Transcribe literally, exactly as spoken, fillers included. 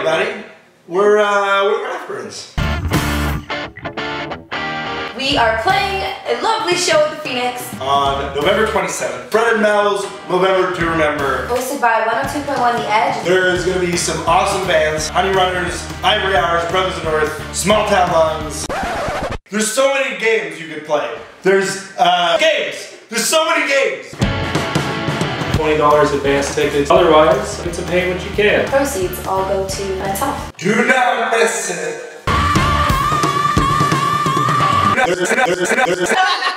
everybody. We're, uh, we're Rathburns. We are playing a lovely show at the Phoenix on November twenty-seventh. Fred and Mel's Movember to Remember. Hosted by one oh two point one The Edge. There's going to be some awesome bands. Honey Runners, Ivory Hours, Brothers of the North, Small Town Lungs. There's so many games you could play. There's, uh, games! There's so many games! twenty dollars advance tickets. Otherwise, it's a pay what you can. Proceeds all go to men's health. Do not miss it!